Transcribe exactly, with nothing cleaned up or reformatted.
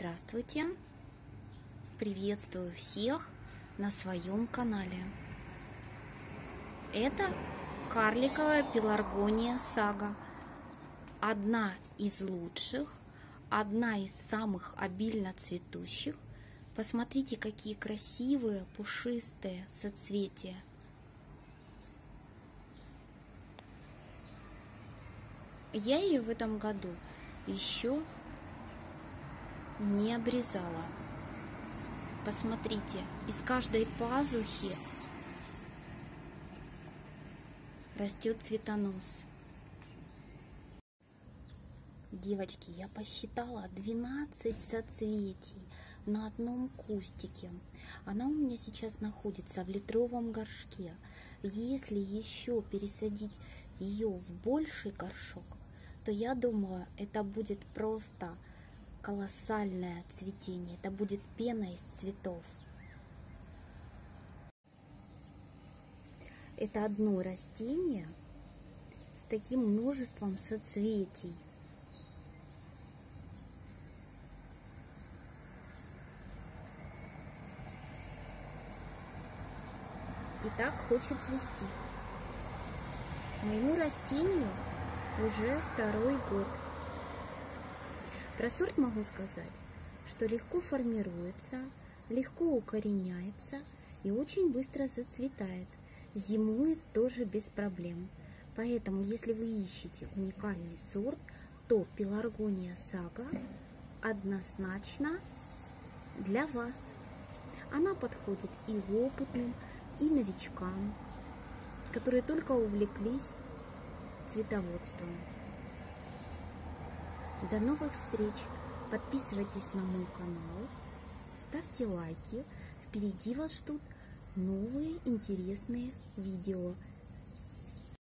Здравствуйте! Приветствую всех на своем канале. Это карликовая пеларгония сага. Одна из лучших, одна из самых обильно цветущих. Посмотрите, какие красивые пушистые соцветия. Я ее в этом году еще не обрезала. Посмотрите, из каждой пазухи растет цветонос. Девочки, я посчитала двенадцать соцветий на одном кустике. Она у меня сейчас находится в литровом горшке. Если еще пересадить ее в больший горшок, то я думаю, это будет просто колоссальное цветение. Это будет пена из цветов. Это одно растение с таким множеством соцветий. И так хочет цвести. Моему растению уже второй год. Про сорт могу сказать, что легко формируется, легко укореняется и очень быстро зацветает. Зимует тоже без проблем. Поэтому, если вы ищете уникальный сорт, то пеларгония сага однозначно для вас. Она подходит и опытным, и новичкам, которые только увлеклись цветоводством. До новых встреч! Подписывайтесь на мой канал, ставьте лайки. Впереди вас ждут новые интересные видео.